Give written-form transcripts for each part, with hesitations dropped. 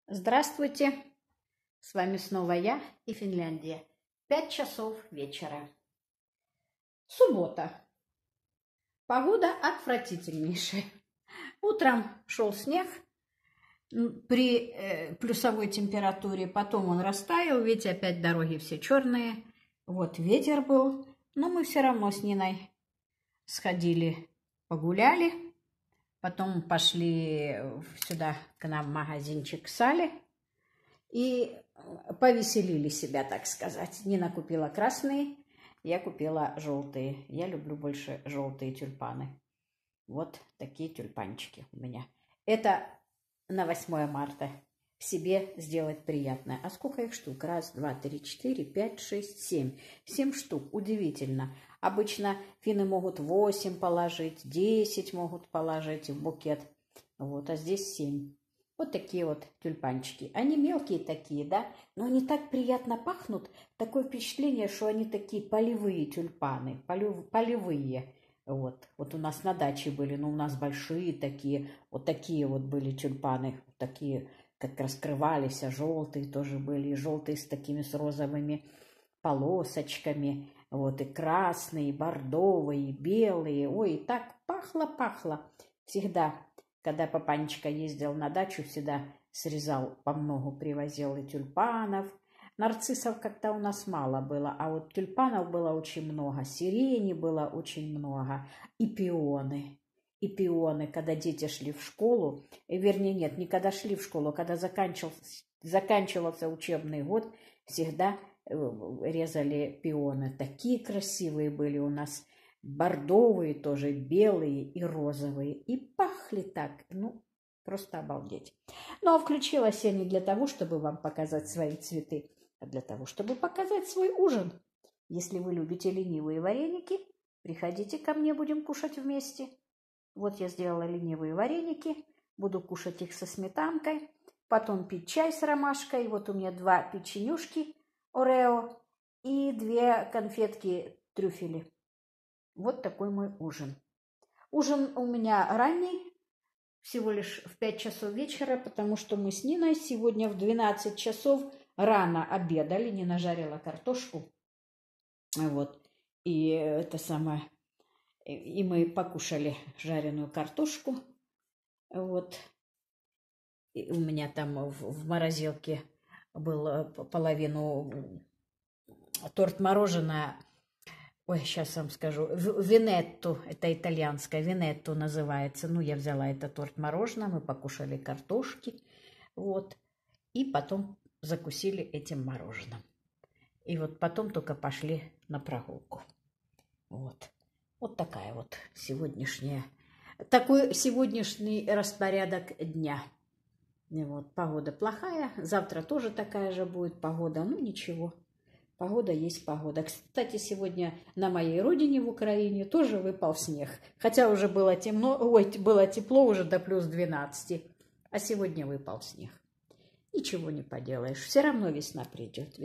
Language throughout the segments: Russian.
Здравствуйте! С вами снова я и Финляндия. 5 часов вечера. Суббота. Погода отвратительнейшая. Утром шел снег при плюсовой температуре, потом он растаял, видите, опять дороги все черные. Вот ветер был, но мы все равно с Ниной сходили, погуляли. Потом пошли сюда к нам в магазинчик Сали и повеселили себя, так сказать. Нина купила красные, я купила желтые. Я люблю больше желтые тюльпаны. Вот такие тюльпанчики у меня. Это на 8 марта. Себе сделать приятное. А сколько их штук? Раз, два, три, четыре, пять, шесть, семь. 7 штук. Удивительно. Обычно финны могут 8 положить, 10 могут положить в букет. Вот, а здесь 7. Вот такие вот тюльпанчики. Они мелкие такие, да, но они так приятно пахнут. Такое впечатление, что они такие полевые тюльпаны, полевые. Вот у нас на даче были, но у нас большие такие вот были тюльпаны, такие, как раскрывались, а желтые тоже были, и желтые с такими с розовыми полосочками, вот, и красные, и бордовые, и белые. Ой, и так пахло. Всегда, когда папанечка ездил на дачу, всегда срезал по многу, привозил и тюльпанов. Нарциссов как-то у нас мало было, а вот тюльпанов было очень много, сирени было очень много, и пионы. И пионы, когда дети шли в школу, вернее, нет, не когда шли в школу, а когда заканчивался учебный год, всегда резали пионы. Такие красивые были у нас, бордовые тоже, белые и розовые. И пахли так, ну, просто обалдеть. Но включилась я не для того, чтобы вам показать свои цветы, а для того, чтобы показать свой ужин. Если вы любите ленивые вареники, приходите ко мне, будем кушать вместе. Вот я сделала ленивые вареники, буду кушать их со сметанкой, потом пить чай с ромашкой. Вот у меня 2 печенюшки Орео и 2 конфетки трюфели. Вот такой мой ужин. Ужин у меня ранний, всего лишь в 5 часов вечера, потому что мы с Ниной сегодня в 12 часов рано обедали. Нина жарила картошку. Вот. И это самое... И мы покушали жареную картошку. Вот. И у меня там в морозилке был половину торт-мороженое. Ой, сейчас вам скажу. Винетту, это итальянское, винетту называется. Ну, я взяла это торт-мороженое, мы покушали картошки. Вот. И потом закусили этим мороженым. И вот потом только пошли на прогулку. Вот. Вот такая вот такой сегодняшний распорядок дня. И вот погода плохая, завтра тоже такая же будет погода, ну ничего, погода есть погода. Кстати, сегодня на моей родине в Украине тоже выпал снег, хотя уже было темно, было тепло уже до плюс 12, а сегодня выпал снег. Ничего не поделаешь, все равно весна придет,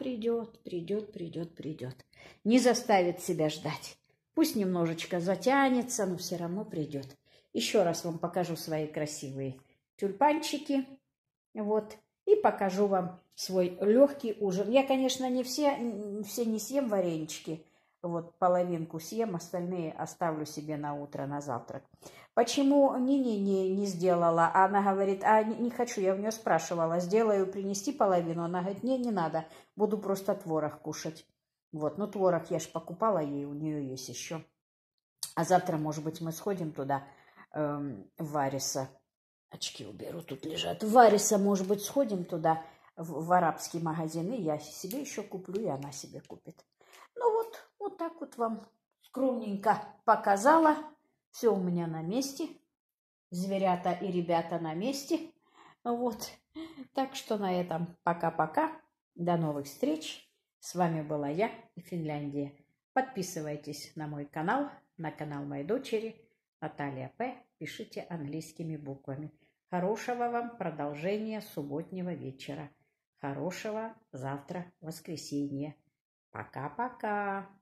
придет. Не заставит себя ждать. Пусть немножечко затянется, но все равно придет. Еще раз вам покажу свои красивые тюльпанчики. Вот. И покажу вам свой легкий ужин. Я, конечно, не все не съем варенички. Вот половинку съем, остальные оставлю себе на утро, на завтрак. Почему не сделала? Она говорит, не хочу. Я у нее спрашивала, сделаю принести половину. Она говорит, не надо, буду просто творог кушать. Вот, ну творог я ж покупала ей, у нее есть еще. А завтра, может быть, мы сходим туда, в Вариса. Очки уберу, тут лежат. В Вариса, может быть, сходим туда, в арабский магазин, и я себе еще куплю, и она себе купит. Ну вот так вот вам скромненько показала. Все у меня на месте. Зверята и ребята на месте. Вот. Так что на этом пока-пока. До новых встреч. С вами была я и Финляндия. Подписывайтесь на мой канал, на канал моей дочери Наталья П. Пишите английскими буквами. Хорошего вам продолжения субботнего вечера. Хорошего завтра воскресенья. Пока-пока.